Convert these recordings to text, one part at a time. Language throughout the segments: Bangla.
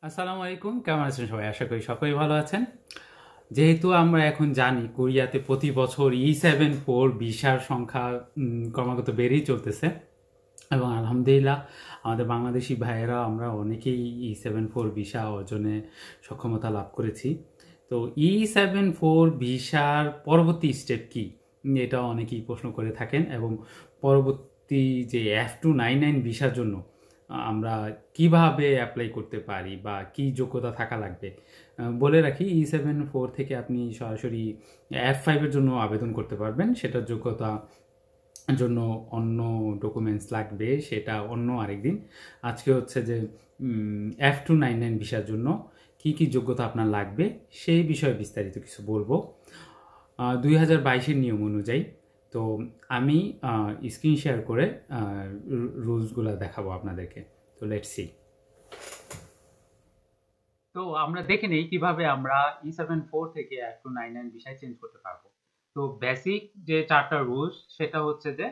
আসসালামু আলাইকুম, কেমন আছেন সবাই? আশা করি সকলেই ভালো আছেন। যেহেতু আমরা এখন জানি কোরিয়াতে প্রতি বছর E74 ভিসার সংখ্যা ক্রমাগত বেড়েই চলতেছে, এবং আলহামদুলিল্লাহ আমাদের বাংলাদেশি ভাইয়েরা আমরা অনেকেই E74 ভিসা অর্জনে সক্ষমতা লাভ করেছি। তো E74 ভিসার পরবর্তী স্টেপ কি, এটা অনেকেই প্রশ্ন করে থাকেন, এবং পরবর্তী যে F299 ভিসার জন্য আমরা কিভাবে অ্যাপ্লাই করতে পারি বা কি যোগ্যতা থাকা লাগবে বলে রাখি। E74 থেকে আপনি সরাসরি F5 এর জন্য আবেদন করতে পারবেন। সেটার যোগ্যতা জন্য অন্য ডকুমেন্টস লাগবে, সেটা অন্য আরেকদিন। আজকে হচ্ছে যে F299 ভিসার জন্য কি কি যোগ্যতা আপনার লাগবে সেই বিষয়ে বিস্তারিত কিছু বলবো 2022-এর নিয়ম অনুযায়ী। তো আমি স্ক্রিন শেয়ার করে রুলসগুলো দেখাবো আপনাদেরকে। তো লেটস সি। তো আমরা দেখে নেই কিভাবে আমরা E74 থেকে F299 ভিসায় চেঞ্জ করতে পারবো। তো বেসিক যে চারটা রুলস, সেটা হচ্ছে যে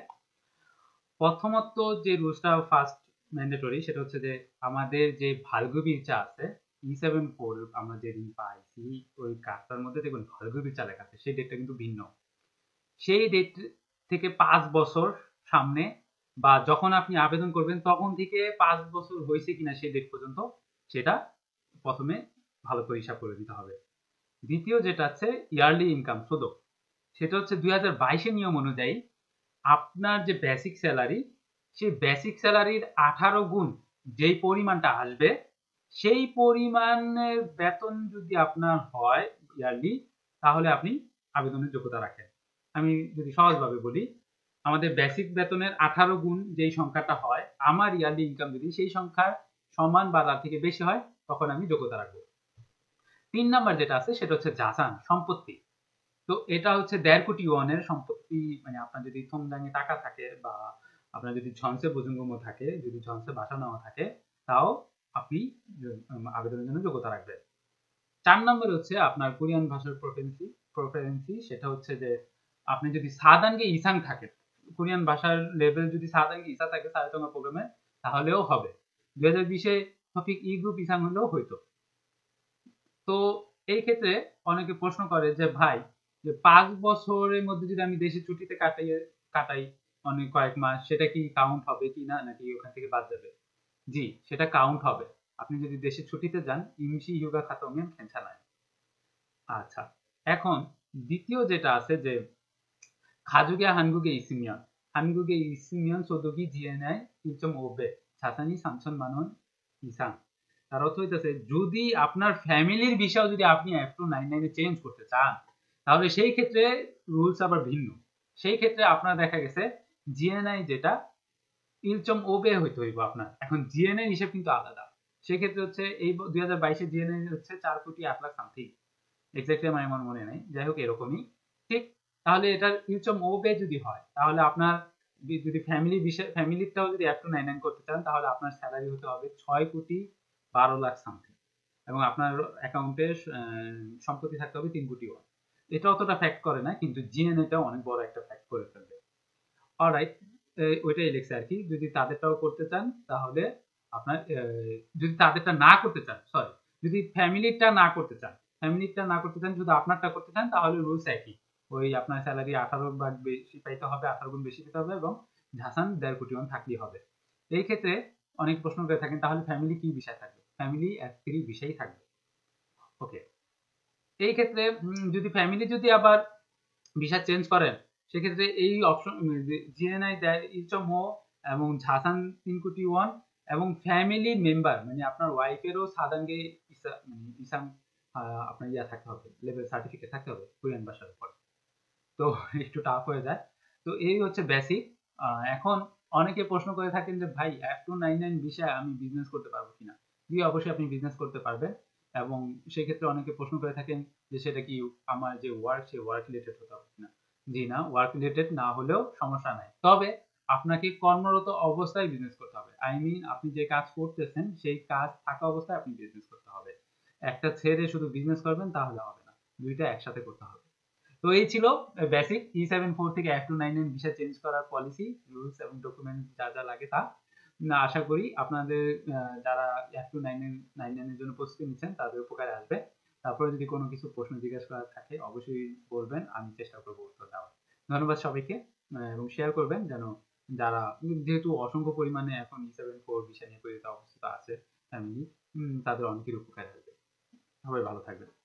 প্রথমত যে রুলসটা ফার্স্ট ম্যান্ডেটরি, সেটা হচ্ছে যে আমাদের যে ভার্গো ভিসা আছে E74 আমরা যেদিন পাইছি ওই কার্ডটার মধ্যে দেখুন ভার্গো ভিসা লেখা আছে, সেই ডেটটা কিন্তু ভিন্ন। সেই ডেট থেকে 5 বছর সামনে বা যখন আপনি আবেদন করবেন তখন থেকে 5 বছর হয়েছে কিনা সেই ডেট পর্যন্ত সেটা প্রথমে ভালো করে হিসাব করে দিতে হবে। দ্বিতীয় যেটা আছে ইয়ারলি ইনকাম শুধু, সেটা হচ্ছে 2022-এর নিয়ম অনুযায়ী আপনার যে বেসিক স্যালারি, সেই বেসিক স্যালারির 18 গুণ যেই পরিমাণটা আসবে, সেই পরিমাণের বেতন যদি আপনার হয় ইয়ারলি, তাহলে আপনি আবেদনের যোগ্যতা রাখেন। আমি যদি সহজভাবে বলি, আমাদের বেসিক বেতনের 18 গুণ যেই সংখ্যাটা হয়, আমার ইয়ারলি ইনকাম যদি সেই সংখ্যার সমান বা তার থেকে বেশি হয়, তখন আমি যোগ্যতা রাখবো। 3 নাম্বার যেটা আছে সেটা হচ্ছে জাসান, সম্পত্তি। তো এটা হচ্ছে 1.5 কোটি ওয়ানের সম্পত্তি, মানে আপনার যদি থংদাঙে টাকা থাকে বা আপনার যদি ঝনসে বুজুঙ্গম থাকে, যদি ঝনসে বাসা নেওয়া থাকে, তাও আপনি আবেদনের জন্য যোগ্যতা রাখবেন। 4 নম্বর হচ্ছে আপনার কোরিয়ান ভাষার প্রফারেন্সি, সেটা হচ্ছে যে আপনি যদি সাদানগে ইসাং থাকে, কোরিয়ান ভাষার লেভেল যদি সাদানগে ইসা থাকে সায়তঙ্গা প্রোগ্রামে, তাহলেও হবে। 2020-এ টপিক ই গ্রুপ ইসাং হলেও হইতো। তো এই ক্ষেত্রে অনেকে প্রশ্ন করে যে ভাই, যে 5 বছরের মধ্যে যদি আমি দেশে ছুটিতে কাটাই অনেক কয়েক মাস, সেটা কি কাউন্ট হবে কি না, নাকি ওখান থেকে বাদ যাবে? জি, সেটা কাউন্ট হবে। আপনি যদি দেশে ছুটিতে যান, ইমসি হিউগা খাতমেন খেনছানায়। আচ্ছা, এখন দ্বিতীয় যেটা আছে যে 가족의 한국에 있으면 한국에 있으면 소득이 GNI 1.5배 자산이 3천만 원 이상। তার অর্থ হইতেছে যদি আপনার ফ্যামিলির ভিসাও যদি আপনি F299 এ চেঞ্জ করতে চান, তাহলে সেই ক্ষেত্রে রুলস আবার ভিন্ন। সেই ক্ষেত্রে আপনার দেখা গেছে জিএনআই যেটা 1.5배 হইতে হইব আপনার। এখন জিএনআই হিসেব কিন্তু আলাদা। সেক্ষেত্রে হচ্ছে এই 2022-এ জিএনআই হচ্ছে 4 কোটি 8 লাখ সামথিং, এক্স্যাক্টলি আমার মনে নেই, যাই হোক এরকমই ঠিক। তাহলে এটার বে যদি হয়, তাহলে আপনার যদি ফ্যামিলিটাও যদি F299 করতে চান, তাহলে আপনার স্যালারি হতে হবে 6 কোটি 12 লাখ সামথিং, এবং আপনার অ্যাকাউন্টে সম্পত্তি থাকতে হবে 3 কোটি ওয়ান। এটা অতটা ফ্যাক্ট করে না, কিন্তু জিএনএটা অনেক বড় একটা ফ্যাক্ট করে ফেলবে। অলরাইট, ওইটাই লিখছে আর কি। যদি তাদেরটাও করতে চান তাহলে আপনার যদি তাদেরটা না করতে চান, সরি, যদি ফ্যামিলিটা না করতে চান, শুধু আপনারটা করতে চান, তাহলে রুলস একই। ওই আপনার স্যালারি 18 ভাগ বেশি পাইতে হবে, 18 গুণ বেশি পেতে হবে, এবং ঝাসান 1.5 কোটি ওয়ান থাকলেই হবে। এই ক্ষেত্রে অনেক প্রশ্ন করে থাকেন তাহলে ফ্যামিলি কি বিষয় থাকবে? ফ্যামিলি F3 বিষয় থাকবে। ওকে, এই ক্ষেত্রে যদি ফ্যামিলি যদি আবার ভিসা চেঞ্জ করেন, সেক্ষেত্রে এই অপশন জিএনআই দেয় ইচমো এবং ঝাসান 3 কোটি ওয়ান, এবং ফ্যামিলি মেম্বার মানে আপনার ওয়াইফেরও সাদাঙ্গে ইসাম আপনার ইয়া থাকতে হবে, লেভেল সার্টিফিকেট থাকতে হবে কোরিয়ান ভাষার উপর। তো একটু টাফ হয়ে যায়। তো এই হচ্ছে বেসিক। এখন অনেকে প্রশ্ন করে থাকেন যে ভাই F299 ভিসায় আমি বিজনেস করতে পারবো কিনা? জি, অবশ্যই আপনি বিজনেস করতে পারবেন, এবং সেই ক্ষেত্রে অনেকে প্রশ্ন করে থাকেন যে সেটা কি আমার যে ওয়ার্ক, সেই ওয়ার্ক রিলেটেড হতে হবে কিনা? জি না, ওয়ার্ক রিলেটেড না হলেও সমস্যা নাই, তবে আপনাকে কর্মরত অবস্থায় বিজনেস করতে হবে। আই মিন আপনি যে কাজ করতেছেন সেই কাজ থাকা অবস্থায় আপনি বিজনেস করতে হবে। একটা ছেড়ে শুধু বিজনেস করবেন তাহলে হবে না, দুইটা একসাথে করতে হবে। তো এই ছিল বেসিক E74 থেকে F299 ভিসা চেঞ্জ করার পলিসি, রুলস এবং ডকুমেন্ট যা যা লাগে তা। না, আশা করি আপনাদের যারা F2 99 এর জন্য প্রস্তুতি নিচ্ছেন তাদের উপকারে আসবে। তারপরে যদি কোনো কিছু প্রশ্ন জিজ্ঞেস করার থাকে অবশ্যই বলবেন, আমি চেষ্টা করব উত্তর দেওয়ার। ধন্যবাদ সবাইকে, এবং শেয়ার করবেন যেন যারা, যেহেতু অসংখ্য পরিমাণে এখন E74 বিষয় নিয়ে পরিচিত অবস্থা আছে ফ্যামিলি, তাদের অনেকের উপকারে আসবে। সবাই ভালো থাকবেন।